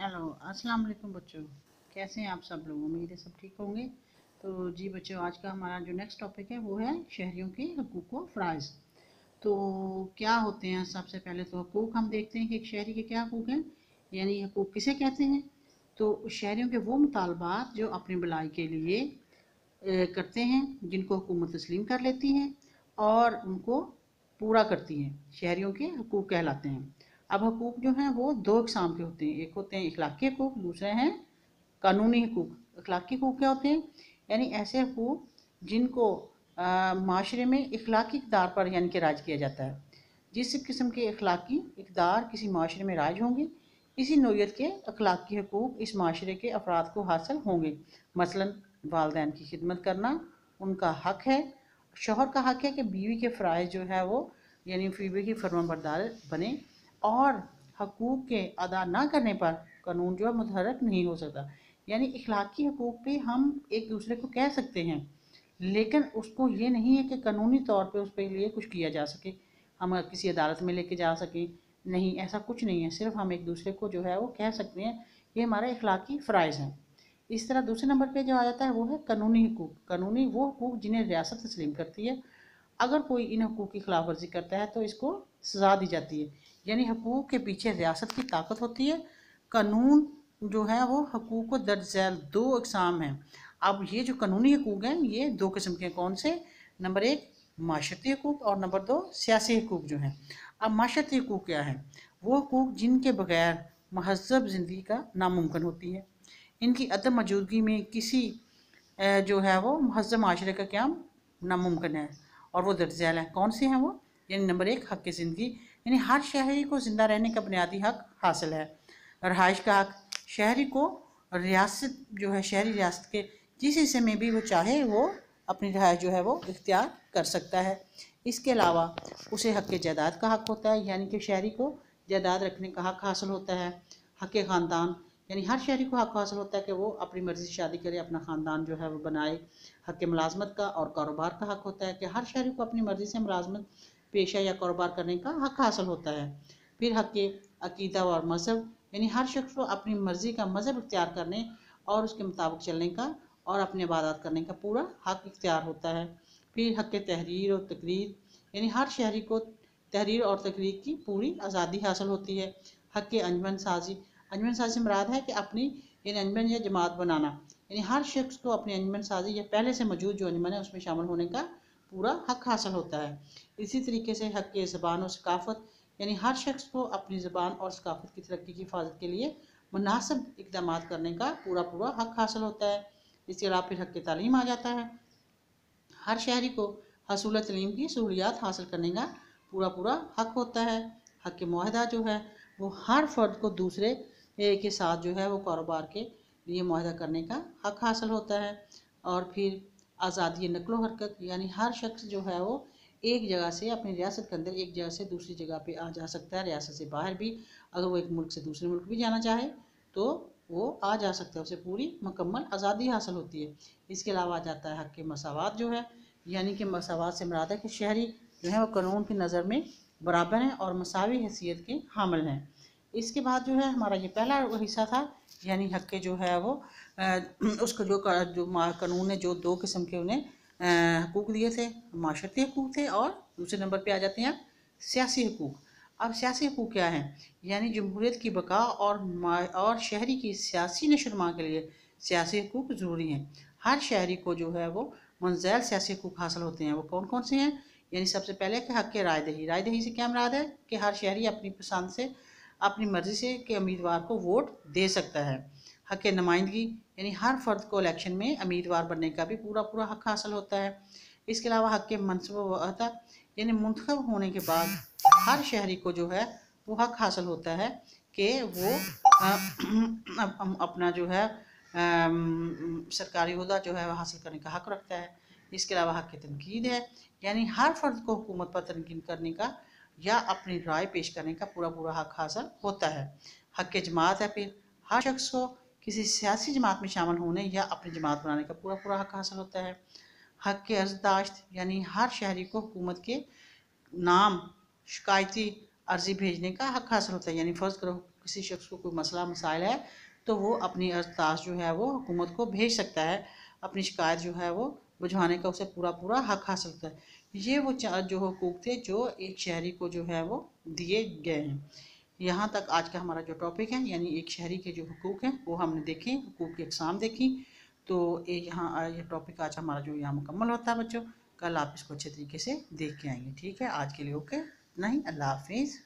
Hello, अस्सलाम वालेकुम बच्चों। कैसे हैं आप सब लोग? उम्मीद है सब ठीक होंगे। तो जी बच्चों, आज का हमारा जो नेक्स्ट टॉपिक है वो है शहरियों के हकूक़ व फ़राइज़। तो क्या होते हैं? सबसे पहले तो हकूक़ हम देखते हैं कि एक शहरी के क्या हकूक़ हैं, यानी हकूक़ किसे कहते हैं। तो शहरियों के वो मुतालबात जो अपनी भलाई के लिए करते हैं, जिनको हुकूमत तस्लीम कर लेती है और उनको पूरा करती हैं, शहरियों के हकूक़ कहलाते हैं। अब हकूक़ जो हैं वो दो इकसाम के होते हैं, एक होते हैं इखलाकी हकूक़, दूसरे हैं कानूनी हकूक़। इखलाकी हकूक़ क्या होते हैं? यानी ऐसे हकूक़ जिनको माशरे में इखलाकी इक़दार पर यानी कि राज किया जाता है। जिस किस्म के इखलाकी इक़दार किसी माशरे में राज होंगे, इसी नौइयत के अखलाकी हकूक़ इस माशरे के अफराद को हासिल होंगे। मसलन वालिदैन की खिदमत करना उनका हक है। शौहर का हक है कि बीवी के फ़राइज़ जो है वो यानी बीवी की फरमाबरदार बने, और हकूक़ के अदा ना करने पर कानून जो है मुतहर्रिक नहीं हो सकता। यानी इखलाकी हकूक़ पे हम एक दूसरे को कह सकते हैं, लेकिन उसको ये नहीं है कि कानूनी तौर पे उस पे लिए कुछ किया जा सके, हम किसी अदालत में लेके जा सकें। नहीं, ऐसा कुछ नहीं है। सिर्फ हम एक दूसरे को जो है वो कह सकते हैं, ये हमारे इखलाकी फ़राइज़ हैं। इस तरह दूसरे नंबर पे जो आ जाता है वो है कानूनी हकूक़। कानूनी वो हकूक़ जिन्हें रियासत तस्लीम करती है। अगर कोई इन हकूक़ की खिलाफ वर्जी करता है तो इसको सज़ा दी जाती है। यानी हकूक़ के पीछे रियासत की ताकत होती है। कानून जो है वो हकूक़ को दर्ज झैल दो अक़साम हैं। अब ये जो कानूनी हकूक़ हैं ये दो किस्म के हैं। कौन से? नंबर एक माशरती हकूक़ और नंबर दो सियासी हकूक़ जो हैं। अब माशरती हकूक़ क्या है? वो हकूक़ जिनके बगैर महज़ब ज़िंदगी का नामुमकिन होती है। इनकी अदम मौजूदगी में किसी जो है वो महज़ब माशरे का क़याम नामुमकिन है, और वो दर्ज झैल हैं। कौन से हैं वो? यानी नंबर एक हक़ ज़िंदगी, यानी हर शहरी को ज़िंदा रहने का बुनियादी हक़ हासिल है। रहाइश का हक़, शहरी को रियासत जो है शहरी रियासत के जिस हिस्से में भी वो चाहे वो अपनी रहाइश जो है वो इख्तियार कर सकता है। इसके अलावा उसे हक़ जायदाद का हक़ होता है, यानी कि शहरी को जायदाद रखने का हक़ हासिल होता है। हक़ ख़ानदान, यानी हर शहरी को हक़ हासिल होता है कि वो अपनी मर्ज़ी से शादी करे, अपना ख़ानदान जो है वो बनाए। हक़ मुलाज़मत का और कारोबार का हक़ होता है कि हर शहरी को अपनी मर्ज़ी से मुलाज़मत पेशा या कारोबार करने का हक़ हासिल होता है। फिर हक़ अक़ीदा और मज़हब, यानी हर शख्स को अपनी मर्ज़ी का मज़हब इख्तियार करने और उसके मुताबिक चलने का और अपनी इबादत करने का पूरा हक़ इख्तियार होता है। फिर हक़ तहरीर और तकरीर, यानी हर शहरी को तहरीर और तकरीर की पूरी आज़ादी हासिल होती है। हक़ अंजमन साज़ी, अंजमन साज़ी से मुराद है कि अपनी यानी अंजमन या जमात बनाना, यानी हर शख्स को अपनी अंजमन साज़ी या पहले से मौजूद जो अंजमन है उसमें शामिल होने का पूरा हक़ हासिल होता है। इसी तरीके से हक़ ज़बान और सकाफ़त, यानी हर शख्स को अपनी ज़बान और सकाफ़त की तरक्की की हिफाजत के लिए मुनासिब इक़दाम करने का पूरा पूरा हक़ हासिल होता है। इसके अलावा फिर हक़ तालीम आ जाता है। हर शहरी को हसूल तालीम की सहूलियात हासिल करने का पूरा पूरा हक़ होता है। हक़ मुआहदा जो है वो हर फ़र्द को दूसरे के साथ जो है वो कारोबार के लिए मुआहदा करने का हक़ हासिल होता है। और फिर आज़ादी नक़्लो हरकत, यानी हर शख्स जो है वो एक जगह से अपनी रियासत के अंदर एक जगह से दूसरी जगह पे आ जा सकता है। रियासत से बाहर भी अगर वो एक मुल्क से दूसरे मुल्क भी जाना चाहे तो वो आ जा सकता है, उसे पूरी मुकम्मल आज़ादी हासिल होती है। इसके अलावा आ जाता है हक़ मसावात जो है, यानी कि मसावात से मुराद है कि शहरी जो है वो कानून की नज़र में बराबर हैं और मसावी हैसियत के हामिल हैं। इसके बाद जो है हमारा ये पहला हिस्सा था, यानी हक़ जो है वो उसको जो कानून ने जो दो किस्म के उन्हें हकूक़ दिए थे, माशरती हकूक़ थे, और दूसरे नंबर पे आ जाते हैं सियासी हकूक़। अब सियासी हकूक़ क्या हैं? यानी जमहूरियत की बका और शहरी की सियासी नशोनुमा के लिए सियासी हकूक़ ज़रूरी हैं। हर शहरी को जो है वो मुंज़ैल सियासी हकूक़ हासिल होते हैं। वो कौन कौन से हैं? यानी सबसे पहले कि हक़ राय दही। राय दही से क्या मुराद है कि हर शहरी अपनी पसंद से अपनी मर्ज़ी से के उम्मीदवार को वोट दे सकता है। हक़ नुमाइंदगी, यानी हर फ़र्द को इलेक्शन में उम्मीदवार बनने का भी पूरा पूरा हक़ हासिल होता है। इसके अलावा हक़ मनसब व अहदा, यानी मुंतखब होने के बाद हर शहरी को जो है वो हक़ हासिल होता है कि वो अपना जो है सरकारी ओहदा जो है वह हासिल करने का हक़ रखता है। इसके अलावा हक़ तनकीद है, यानी हर फ़र्द को हुकूमत पर तनकीद करने का या अपनी राय पेश करने का पूरा पूरा हक़ हासिल होता है। हक़ जमात है, फिर हर शख्स को किसी सियासी जमात में शामिल होने या अपनी जमात बनाने का पूरा पूरा हक़ हासिल होता है। हक़ अर्ज़दाश्त, यानी हर शहरी को हुकूमत के नाम, शिकायती अर्जी भेजने का हक हासिल होता है। यानी फ़र्ज़ करो किसी शख्स को कोई मसला मसाइल है तो वो अपनी अर्ज़दाश्त जो है वो हुकूमत को भेज सकता है, अपनी शिकायत जो है वो बुझवाने का उसे पूरा पूरा हक हासिल होता है। ये वो जो हुकूक थे जो एक शहरी को जो है वो दिए गए हैं। यहाँ तक आज का हमारा जो टॉपिक है, यानी एक शहरी के जो हुकूक हैं वो हमने देखे, हुकूक की अक़साम देखी। तो यहाँ ये टॉपिक आज हमारा जो यहाँ मुकम्मल होता है बच्चों। कल आप इसको अच्छे तरीके से देख के आएंगे। ठीक है, आज के लिए ओके, नहीं, अल्लाह हाफिज़।